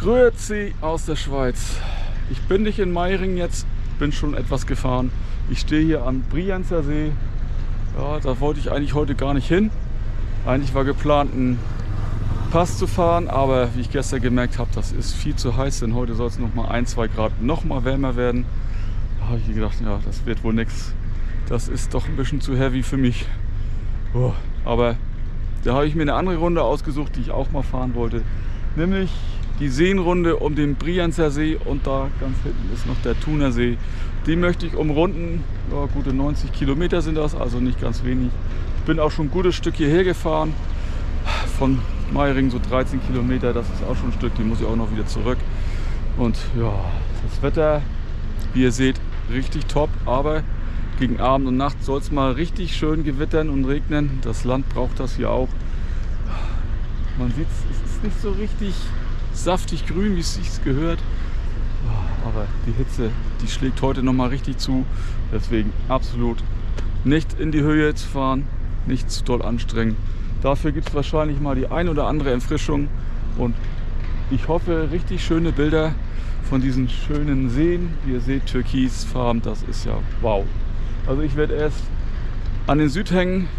Grüezi aus der Schweiz. Ich bin nicht in Meiringen jetzt, bin schon etwas gefahren. Ich stehe hier am Brienzer See. Ja, da wollte ich eigentlich heute gar nicht hin. Eigentlich war geplant, einen Pass zu fahren, aber wie ich gestern gemerkt habe, das ist viel zu heiß, denn heute soll es noch mal 1-2 Grad noch mal wärmer werden. Da habe ich gedacht, ja, das wird wohl nichts. Das ist doch ein bisschen zu heavy für mich. Oh, aber da habe ich mir eine andere Runde ausgesucht, die ich auch mal fahren wollte. Nämlich die Seenrunde um den Brienzer See und da ganz hinten ist noch der Thuner See. Die möchte ich umrunden. Ja, gute 90 Kilometer sind das, also nicht ganz wenig. Ich bin auch schon ein gutes Stück hierher gefahren. Von Meiringen so 13 Kilometer, das ist auch schon ein Stück, die muss ich auch noch wieder zurück. Und ja, das Wetter, wie ihr seht, richtig top, aber gegen Abend und Nacht soll es mal richtig schön gewittern und regnen. Das Land braucht das hier auch. Man sieht es ist nicht so richtig saftig grün, wie es sich gehört. Aber die Hitze, die schlägt heute noch mal richtig zu. Deswegen absolut nicht in die Höhe zu fahren, nicht zu doll anstrengen. Dafür gibt es wahrscheinlich mal die ein oder andere Erfrischung. Und ich hoffe, richtig schöne Bilder von diesen schönen Seen. Wie ihr seht, türkisfarben, das ist ja wow. Also ich werde erst an den Südhängen,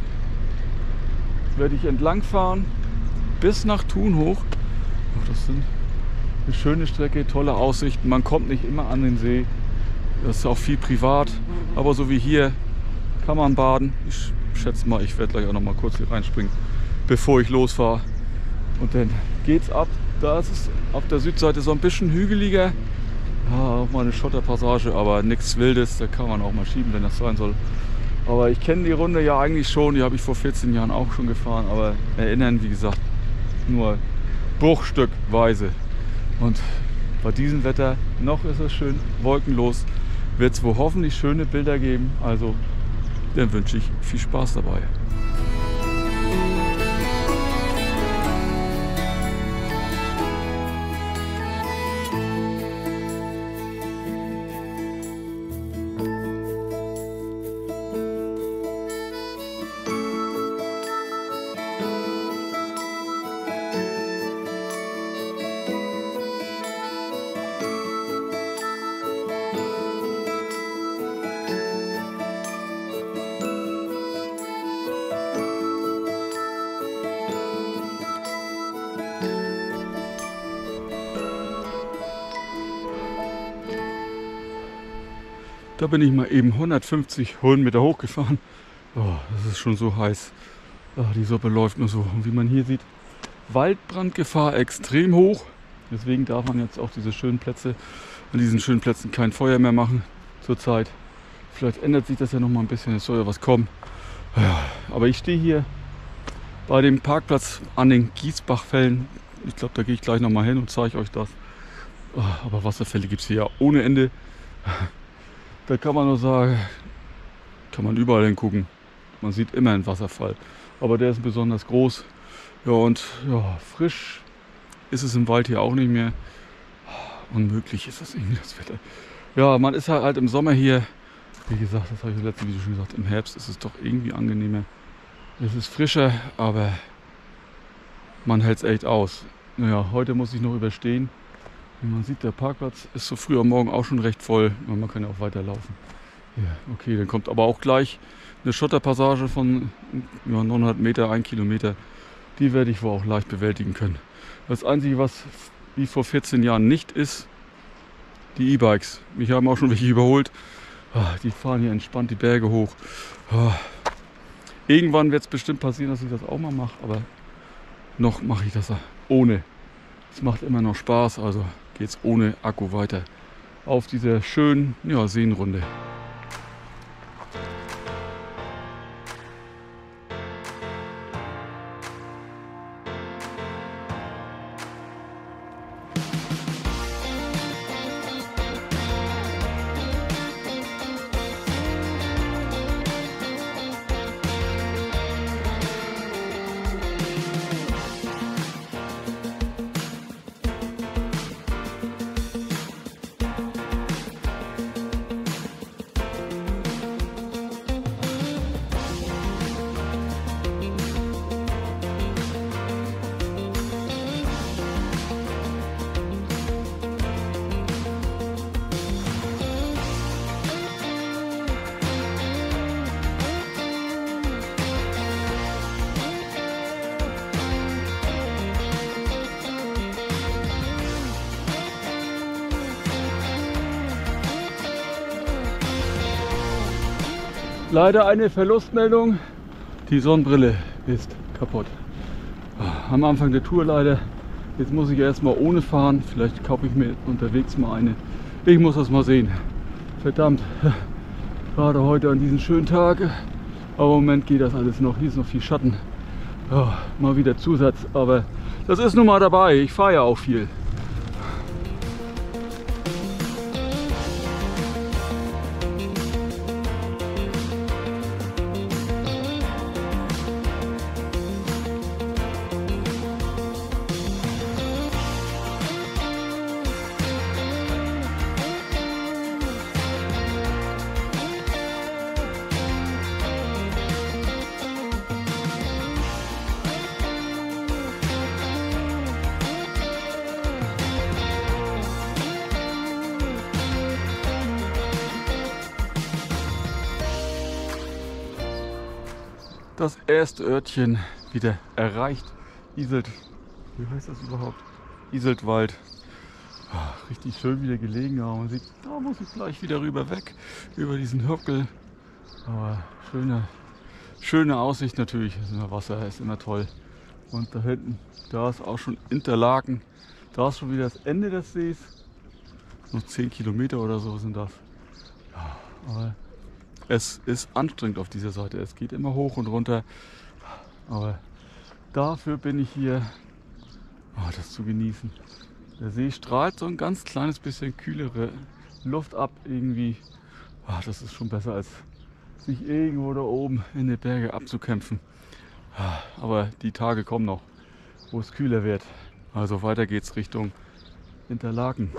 werde ich entlang fahren bis nach Thun hoch. Das sind eine schöne Strecke, tolle Aussichten. Man kommt nicht immer an den See. Das ist auch viel privat. Aber so wie hier kann man baden. Ich schätze mal, ich werde gleich auch noch mal kurz hier reinspringen, bevor ich losfahre. Und dann geht's ab. Da ist es auf der Südseite so ein bisschen hügeliger. Ja, auch mal eine Schotterpassage, aber nichts Wildes. Da kann man auch mal schieben, wenn das sein soll. Aber ich kenne die Runde ja eigentlich schon. Die habe ich vor 14 Jahren auch schon gefahren. Aber erinnern, wie gesagt, nur bruchstückweise. Und bei diesem Wetter, noch ist es schön wolkenlos, wird es wohl hoffentlich schöne Bilder geben. Also dann wünsche ich viel Spaß dabei. Da bin ich mal eben 150 Höhenmeter hochgefahren. Oh, das ist schon so heiß. Oh, die Suppe läuft nur so. Und wie man hier sieht, Waldbrandgefahr extrem hoch. Deswegen darf man jetzt auch diese schönen Plätze, an diesen schönen Plätzen kein Feuer mehr machen zurzeit. Vielleicht ändert sich das ja noch mal ein bisschen, es soll ja was kommen. Ja, aber ich stehe hier bei dem Parkplatz an den Giesbachfällen. Ich glaube, da gehe ich gleich noch mal hin und zeige euch das. Oh, aber Wasserfälle gibt es hier ja ohne Ende. Da kann man nur sagen, kann man überall hingucken. Man sieht immer einen Wasserfall. Aber der ist besonders groß. Ja, und ja, frisch ist es im Wald hier auch nicht mehr. Unmöglich ist das irgendwie, das Wetter. Ja, man ist halt im Sommer hier. Wie gesagt, das habe ich im letzten Video schon gesagt. Im Herbst ist es doch irgendwie angenehmer. Es ist frischer, aber man hält es echt aus. Naja, heute muss ich noch überstehen. Wie man sieht, der Parkplatz ist so früh am Morgen auch schon recht voll. Man kann ja auch weiterlaufen. Ja, okay, dann kommt aber auch gleich eine Schotterpassage von 900 Meter, 1 Kilometer. Die werde ich wohl auch leicht bewältigen können. Das Einzige, was wie vor 14 Jahren nicht ist, die E-Bikes. Mich haben auch schon welche überholt. Die fahren hier entspannt die Berge hoch. Irgendwann wird es bestimmt passieren, dass ich das auch mal mache. Aber noch mache ich das ohne. Es macht immer noch Spaß, also geht es ohne Akku weiter auf dieser schönen Seenrunde. Leider eine Verlustmeldung. Die Sonnenbrille ist kaputt. Am Anfang der Tour leider. Jetzt muss ich erstmal ohne fahren. Vielleicht kaufe ich mir unterwegs mal eine. Ich muss das mal sehen. Verdammt. Gerade heute an diesem schönen Tag. Aber im Moment geht das alles noch. Hier ist noch viel Schatten. Oh, mal wieder Zusatz. Aber das ist nun mal dabei. Ich fahre ja auch viel. Das erste Örtchen wieder erreicht. Iselt, wie heißt das überhaupt? Iseltwald. Richtig schön wieder gelegen, aber man sieht, da muss ich gleich wieder rüber weg, über diesen Hügel. Aber schöne Aussicht natürlich, das ist immer Wasser, ist immer toll. Und da hinten, da ist auch schon Interlaken. Da ist schon wieder das Ende des Sees. Noch 10 Kilometer oder so sind das. Ja, aber es ist anstrengend auf dieser Seite. Es geht immer hoch und runter. Aber dafür bin ich hier, das zu genießen. Der See strahlt so ein ganz kleines bisschen kühlere Luft ab irgendwie. Das ist schon besser, als sich irgendwo da oben in den Bergen abzukämpfen. Aber die Tage kommen noch, wo es kühler wird. Also weiter geht's Richtung Interlaken.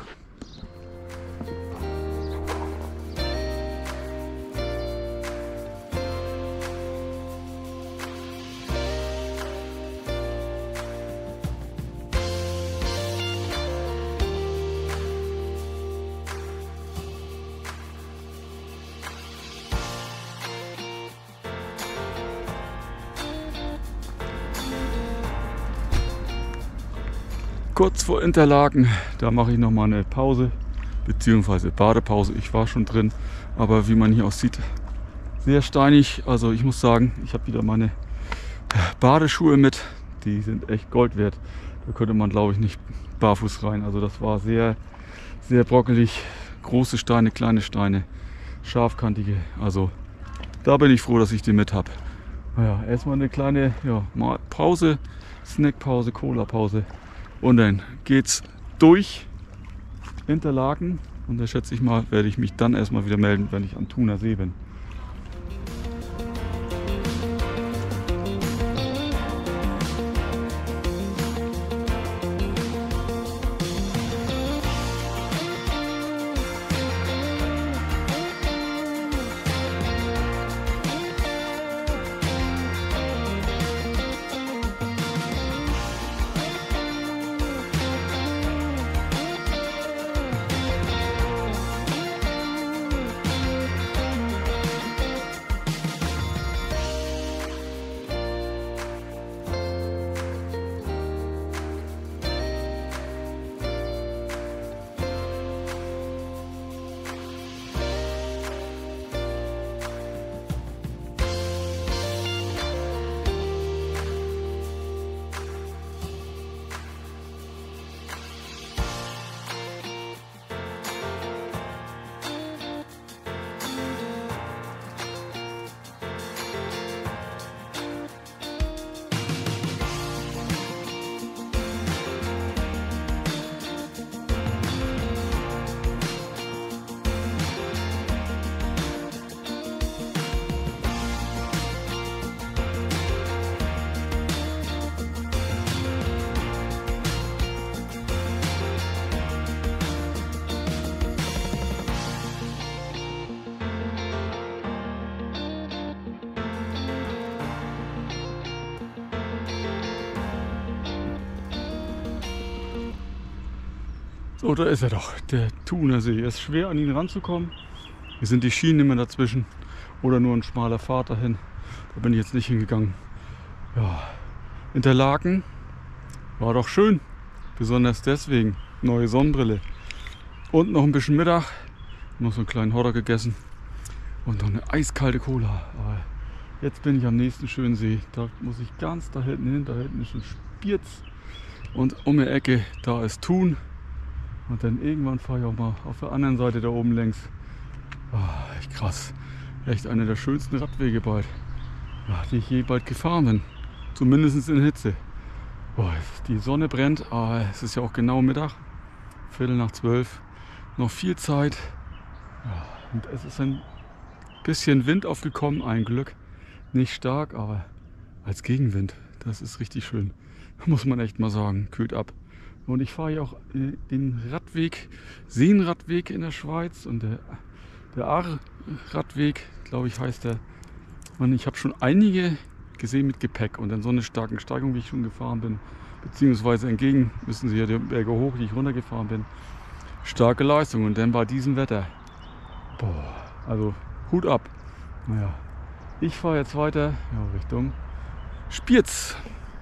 Kurz vor Interlaken, da mache ich noch mal eine Pause, beziehungsweise Badepause. Ich war schon drin, aber wie man hier auch sieht, sehr steinig. Also ich muss sagen, ich habe wieder meine Badeschuhe mit. Die sind echt Gold wert. Da könnte man, glaube ich, nicht barfuß rein. Also das war sehr, sehr brockelig. Große Steine, kleine Steine, scharfkantige. Also da bin ich froh, dass ich die mit habe. Naja, erstmal eine kleine Pause, Snackpause, Cola-Pause. Und dann geht's durch Interlaken und da schätze ich mal, werde ich mich dann erstmal wieder melden, wenn ich am Thuner See bin. So, da ist er doch, der Thuner See. Es ist schwer, an ihn ranzukommen. Hier sind die Schienen immer dazwischen oder nur ein schmaler Pfad dahin. Da bin ich jetzt nicht hingegangen. Ja, Interlaken war doch schön, besonders deswegen. Neue Sonnenbrille und noch ein bisschen Mittag. Noch so einen kleinen Hodder gegessen. und noch eine eiskalte Cola. Aber jetzt bin ich am nächsten schönen See. Da muss ich ganz da hinten hin. Da hinten ist ein Spiez und um die Ecke da ist Thun. Und dann irgendwann fahre ich auch mal auf der anderen Seite da oben längs. Echt krass. Echt einer der schönsten Radwege bald, die ich je bald gefahren bin. Zumindest in Hitze. Die Sonne brennt, aber es ist ja auch genau Mittag. 11:45. Noch viel Zeit. Und es ist ein bisschen Wind aufgekommen, ein Glück. Nicht stark, aber als Gegenwind. Das ist richtig schön. Muss man echt mal sagen. Kühlt ab. Und ich fahre ja auch den Radweg, Seenradweg in der Schweiz und der Aar-Radweg, glaube ich, heißt der. Und ich habe schon einige gesehen mit Gepäck und in so einer starken Steigung, wie ich schon gefahren bin, beziehungsweise entgegen müssen Sie ja die Berge hoch, die ich runtergefahren bin. Starke Leistung und dann bei diesem Wetter. Also Hut ab. Naja, ich fahre jetzt weiter Richtung Spiez.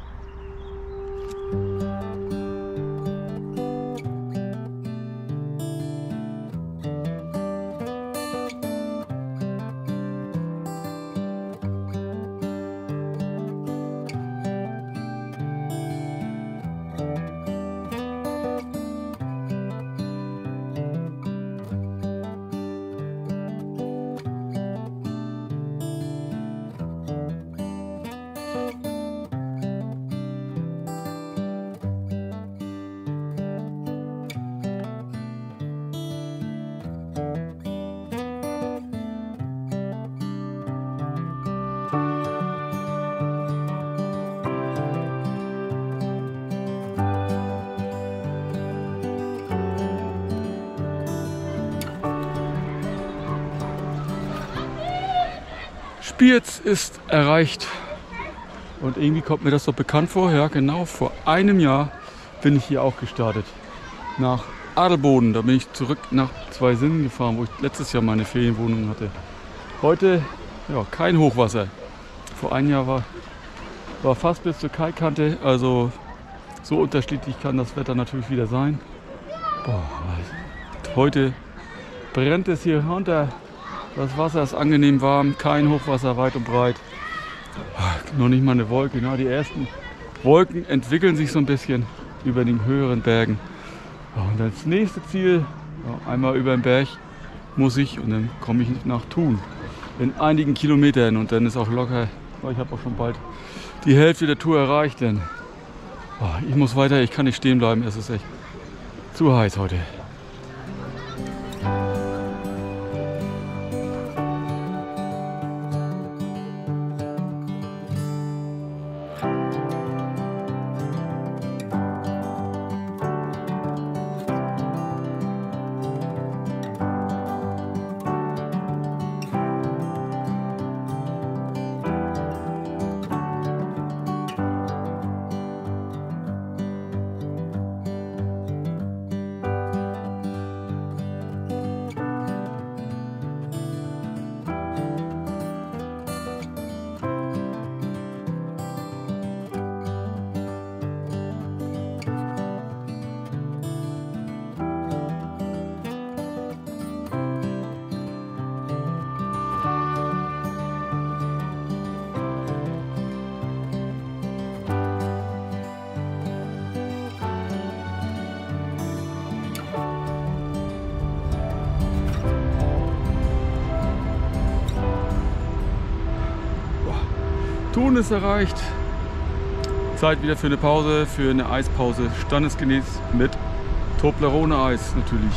Spiez ist erreicht und irgendwie kommt mir das so bekannt vor. Ja, genau, vor einem Jahr bin ich hier auch gestartet. Nach Adelboden, da bin ich zurück nach Zweisimmen gefahren, wo ich letztes Jahr meine Ferienwohnung hatte. Heute kein Hochwasser. Vor einem Jahr war fast bis zur Kaikante, also so unterschiedlich kann das Wetter natürlich wieder sein. Heute brennt es hier runter. Das Wasser ist angenehm warm, kein Hochwasser weit und breit. Noch nicht mal eine Wolke. Die ersten Wolken entwickeln sich so ein bisschen über den höheren Bergen. Und das nächste Ziel, einmal über den Berg muss ich und dann komme ich nach Thun. In einigen Kilometern und dann ist auch locker, ich habe auch schon bald die Hälfte der Tour erreicht. Denn ich muss weiter, ich kann nicht stehen bleiben, es ist echt zu heiß heute. Thun ist erreicht. Zeit wieder für eine Pause, für eine Eispause. Standesgemäß mit Toblerone-Eis natürlich.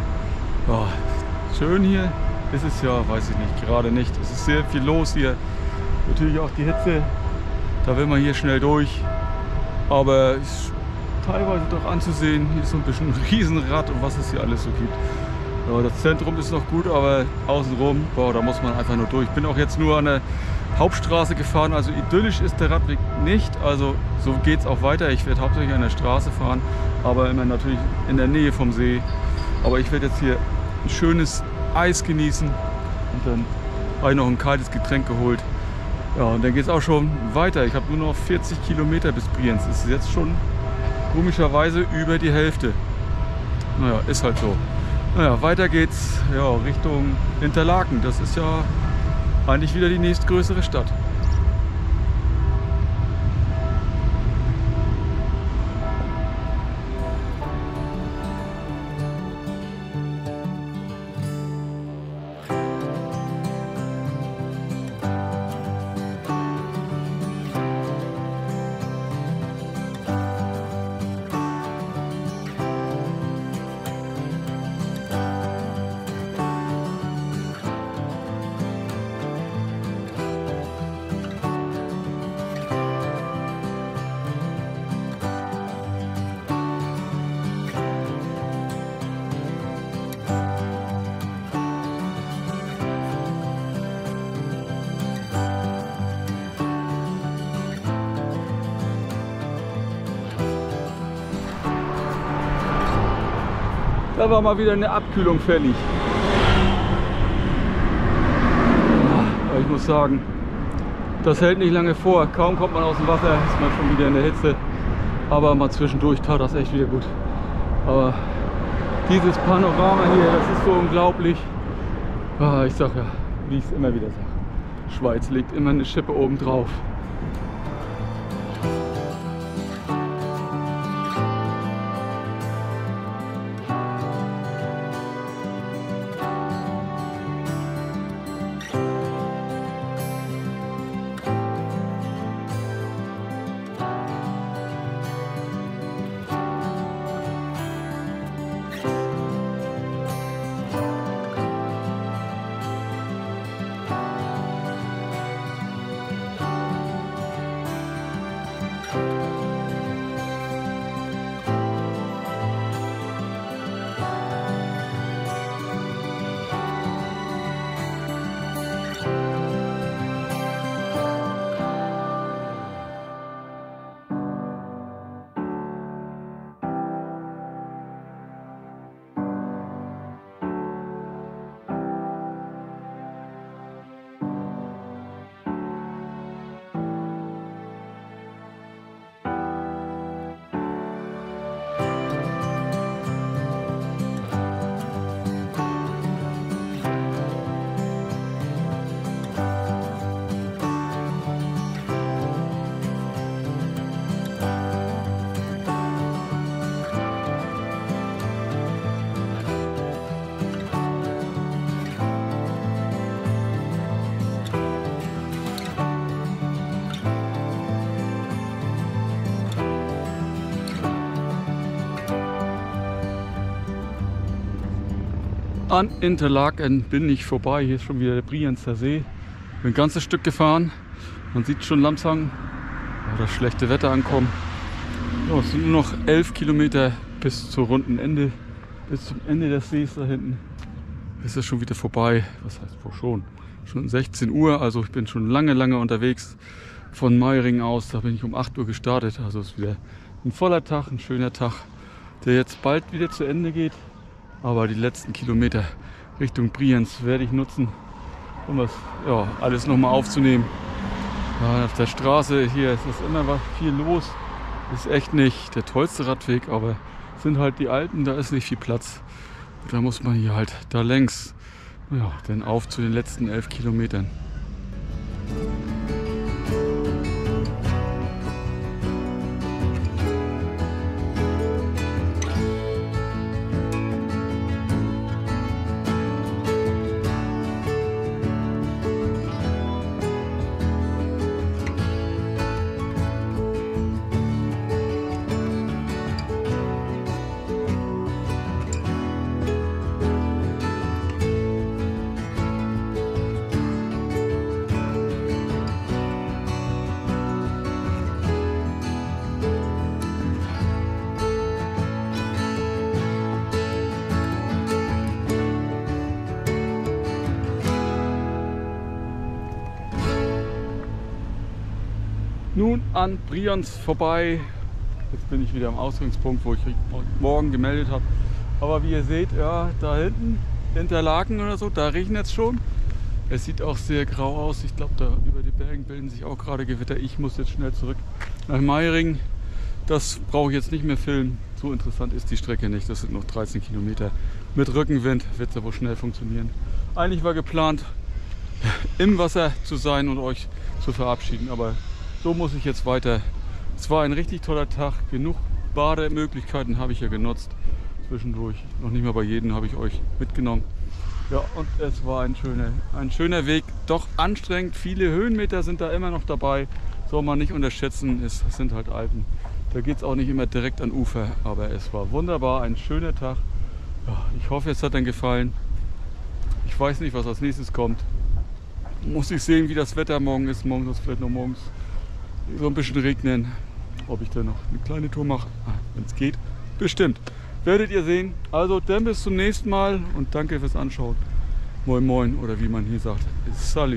Schön hier ist es ja, weiß ich nicht, gerade nicht. Es ist sehr viel los hier. Natürlich auch die Hitze. Da will man hier schnell durch. Aber ist teilweise doch anzusehen. Hier ist so ein bisschen ein Riesenrad und was es hier alles so gibt. Das Zentrum ist noch gut, aber außenrum, da muss man einfach nur durch. Ich bin auch jetzt nur an der Hauptstraße gefahren, also idyllisch ist der Radweg nicht, also so geht es auch weiter. Ich werde hauptsächlich an der Straße fahren, aber immer natürlich in der Nähe vom See. Aber ich werde jetzt hier ein schönes Eis genießen und dann habe ich noch ein kaltes Getränk geholt. Ja, und dann geht es auch schon weiter. Ich habe nur noch 40 Kilometer bis Brienz. Das ist jetzt schon komischerweise über die Hälfte. Naja, ist halt so. Naja, weiter geht's ja, Richtung Interlaken. Das ist ja eigentlich wieder die nächstgrößere Stadt. Da war mal wieder eine Abkühlung fällig. Aber ich muss sagen, das hält nicht lange vor. Kaum kommt man aus dem Wasser, ist man schon wieder in der Hitze. Aber mal zwischendurch tat das echt wieder gut. Aber dieses Panorama hier, das ist so unglaublich. Ich sag ja, wie ich es immer wieder sage, Schweiz legt immer eine Schippe oben drauf. An Interlaken bin ich vorbei. Hier ist schon wieder der Brienzer See. Bin ein ganzes Stück gefahren. Man sieht schon langsam das schlechte Wetter ankommen. Ja, es sind nur noch 11 Kilometer bis zum runden Ende. Bis zum Ende des Sees da hinten ist es schon wieder vorbei. Was heißt wohl schon? Schon 16 Uhr. Also ich bin schon lange unterwegs von Meiringen aus. Da bin ich um 8 Uhr gestartet. Also es ist wieder ein voller Tag, ein schöner Tag, der jetzt bald wieder zu Ende geht. Aber die letzten Kilometer Richtung Brienz werde ich nutzen, um das ja, alles nochmal aufzunehmen. Ja, auf der Straße hier ist immer was viel los. Ist echt nicht der tollste Radweg, aber es sind halt die Alpen, da ist nicht viel Platz. Da muss man hier halt da längs, ja, dann auf zu den letzten 11 Kilometern. Nun an Brienz vorbei. Jetzt bin ich wieder am Ausgangspunkt, wo ich morgen gemeldet habe. Aber wie ihr seht, ja, da hinten, Interlaken oder so, da regnet es schon. Es sieht auch sehr grau aus. Ich glaube, da über die Bergen bilden sich auch gerade Gewitter. Ich muss jetzt schnell zurück nach Meiringen. Das brauche ich jetzt nicht mehr filmen. So interessant ist die Strecke nicht. Das sind noch 13 Kilometer. Mit Rückenwind wird es ja wohl schnell funktionieren. Eigentlich war geplant, im Wasser zu sein und euch zu verabschieden. Aber so muss ich jetzt weiter. Es war ein richtig toller Tag. Genug Bademöglichkeiten habe ich ja genutzt. Zwischendurch. Noch nicht mal bei jedem habe ich euch mitgenommen. Ja, und es war ein schöner Weg. Doch anstrengend. Viele Höhenmeter sind da immer noch dabei. Soll man nicht unterschätzen. Es sind halt Alpen. Da geht es auch nicht immer direkt an Ufer. Aber es war wunderbar. Ein schöner Tag. Ja, ich hoffe, es hat dann gefallen. Ich weiß nicht, was als nächstes kommt. Muss ich sehen, wie das Wetter morgen ist. Morgen soll es vielleicht noch morgens so ein bisschen regnen. Ob ich dann noch eine kleine Tour mache, wenn es geht. Bestimmt. Werdet ihr sehen. Also dann bis zum nächsten Mal und danke fürs Anschauen. Moin Moin oder wie man hier sagt. Salut.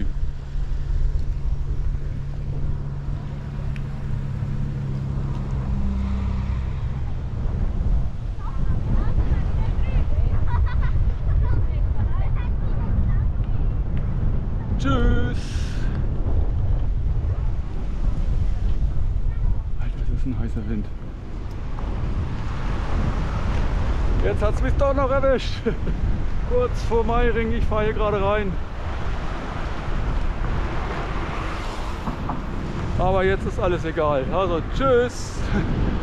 Tschüss. Alter, das ist ein heißer Wind. Jetzt hat es mich doch noch erwischt. Kurz vor Meiring, ich fahre hier gerade rein. Aber jetzt ist alles egal. Also tschüss.